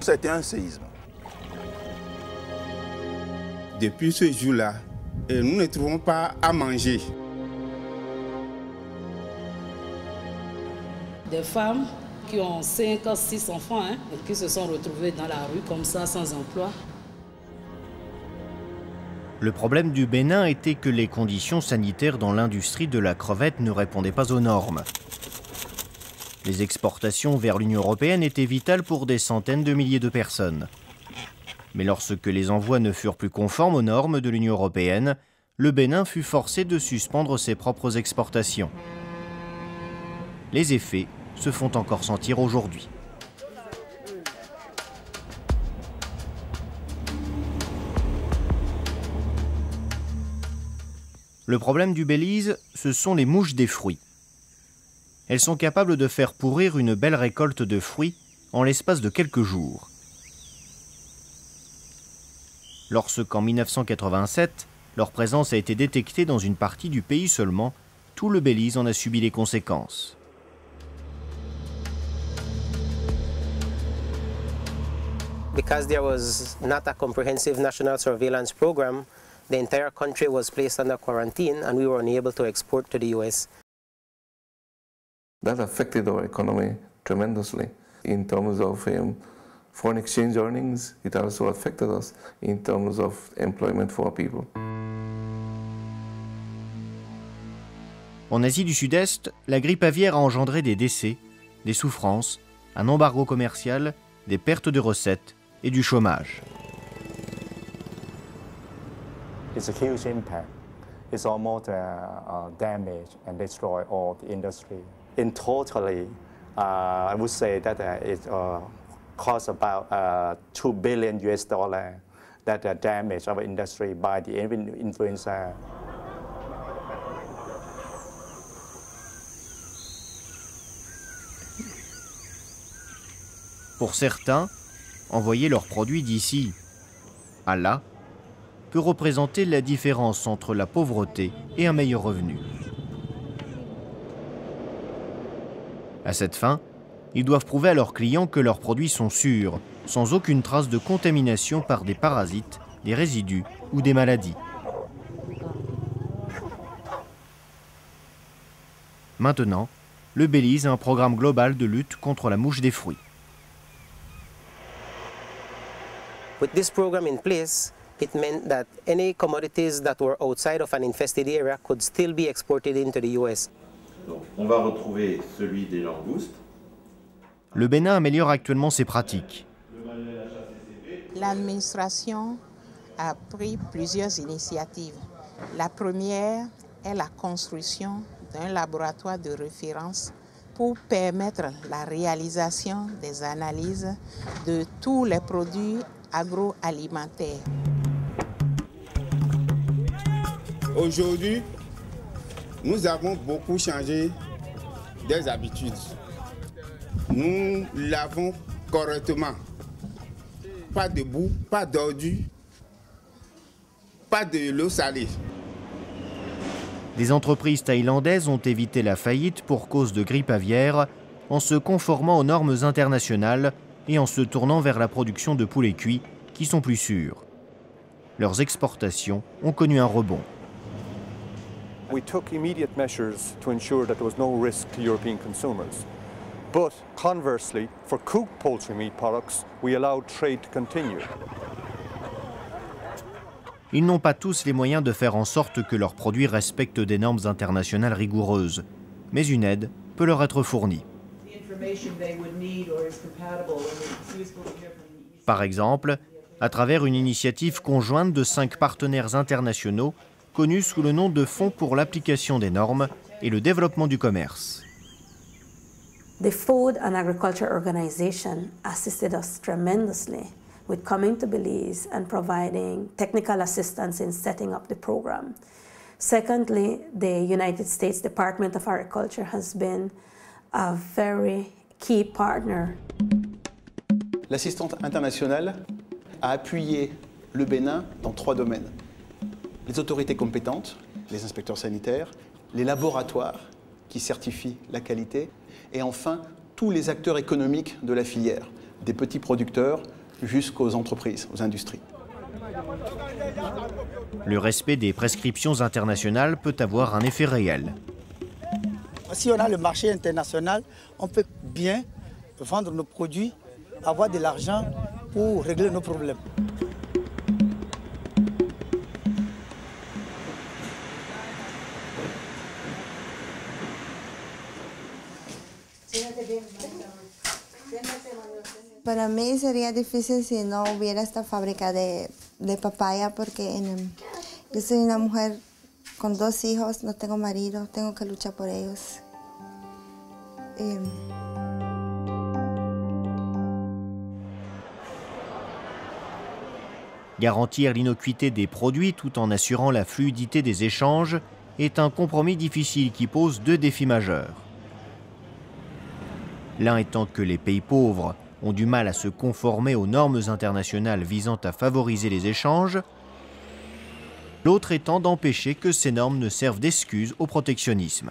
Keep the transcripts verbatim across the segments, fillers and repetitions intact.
C'était un séisme. Depuis ce jour-là, nous ne trouvons pas à manger. Des femmes qui ont cinq, six enfants, hein, et qui se sont retrouvées dans la rue comme ça, sans emploi. Le problème du Bénin était que les conditions sanitaires dans l'industrie de la crevette ne répondaient pas aux normes. Les exportations vers l'Union européenne étaient vitales pour des centaines de milliers de personnes. Mais lorsque les envois ne furent plus conformes aux normes de l'Union européenne, le Bénin fut forcé de suspendre ses propres exportations. Les effets se font encore sentir aujourd'hui. Le problème du Belize, ce sont les mouches des fruits. Elles sont capables de faire pourrir une belle récolte de fruits en l'espace de quelques jours. Lorsqu'en mille neuf cent quatre-vingt-sept, leur présence a été détectée dans une partie du pays seulement, tout le Belize en a subi les conséquences. Because there was not a comprehensive national surveillance program, the entire country was placed under quarantine and we were unable to export to the U S. That affected our economy tremendously in terms of um, foreign exchange earnings. It also affected us in terms of employment for our people. En Asie du Sud-Est, la grippe aviaire a engendré des décès, des souffrances, un embargo commercial, des pertes de recettes et du chômage. It's a huge impact. It's almost uh, uh, damage and destroy all the industry. In totally, uh, I would say that uh, it uh, costs about uh, two billion U S dollar that uh, damage our industry by the influenza. Pour certains, envoyer leurs produits d'ici à là peut représenter la différence entre la pauvreté et un meilleur revenu. À cette fin, ils doivent prouver à leurs clients que leurs produits sont sûrs, sans aucune trace de contamination par des parasites, des résidus ou des maladies. Maintenant, le Belize a un programme global de lutte contre la mouche des fruits. With this program in place, it meant that any commodities that were outside of an infested area could still be exported into the U S. Donc, on va retrouver celui des langoustes. Le Bénin améliore actuellement ses pratiques. L'administration a pris plusieurs initiatives. La première est la construction d'un laboratoire de référence pour permettre la réalisation des analyses de tous les produits agroalimentaires. Aujourd'hui, nous avons beaucoup changé des habitudes. Nous lavons correctement. Pas de boue, pas d'ordures, pas de l'eau salée. Des entreprises thaïlandaises ont évité la faillite pour cause de grippe aviaire en se conformant aux normes internationales et en se tournant vers la production de poulets cuits qui sont plus sûrs. Leurs exportations ont connu un rebond. We took immediate measures to ensure that there was no risk to European consumers. But conversely, for cooked poultry meat products, we allowed trade to continue. Ils n'ont pas tous les moyens de faire en sorte que leurs produits respectent des normes internationales rigoureuses, mais une aide peut leur être fournie. Par exemple, à travers une initiative conjointe de cinq partenaires internationaux connus sous le nom de Fonds pour l'application des normes et le développement du commerce. The Food and Agriculture Organization assisted us tremendously with coming to Belize and providing technical assistance in setting up the program. Secondly, the United States Department of Agriculture has been a very key partner. L'assistance internationale a appuyé le Bénin dans trois domaines. Les autorités compétentes, les inspecteurs sanitaires, les laboratoires qui certifient la qualité, et enfin tous les acteurs économiques de la filière, des petits producteurs jusqu'aux entreprises, aux industries. Le respect des prescriptions internationales peut avoir un effet réel. Si on a le marché international, on peut bien vendre nos produits, avoir de l'argent pour régler nos problèmes. Para mí sería difícil si no hubiera esta fábrica de, de papaya porque en, yo soy una mujer con dos hijos, no tengo marido, tengo que luchar por ellos. Y, Garantir l'innocuité des produits tout en assurant la fluidité des échanges est un compromis difficile qui pose deux défis majeurs. L'un étant que les pays pauvres ont du mal à se conformer aux normes internationales visant à favoriser les échanges, l'autre étant d'empêcher que ces normes ne servent d'excuse au protectionnisme.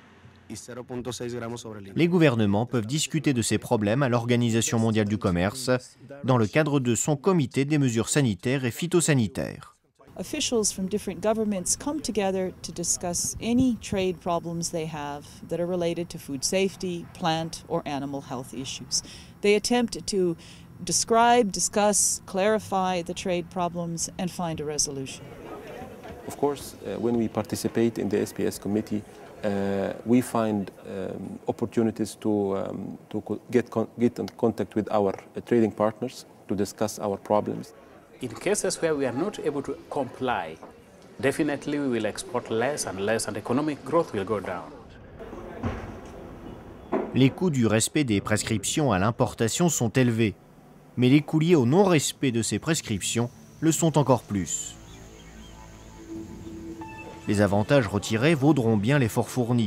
Les gouvernements peuvent discuter de ces problèmes à l'Organisation mondiale du commerce dans le cadre de son comité des mesures sanitaires et phytosanitaires. Officials from different governments come together to discuss any trade problems they have that are related to food safety, plant or animal health issues. They attempt to describe, discuss, clarify the trade problems and find a resolution. Of course, uh, when we participate in the S P S committee, uh, we find um, opportunities to, um, to co get, con get in contact with our uh, trading partners to discuss our problems. In cases where we are not able to comply, definitely we will export less and less and economic growth will go down. Les coûts du respect des prescriptions à l'importation sont élevés, mais les coûts liés au non-respect de ces prescriptions le sont encore plus. Les avantages retirés vaudront bien l'effort fourni.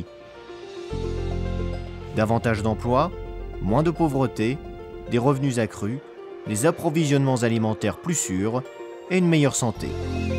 Davantage d'emplois, moins de pauvreté, des revenus accrus, des approvisionnements alimentaires plus sûrs et une meilleure santé.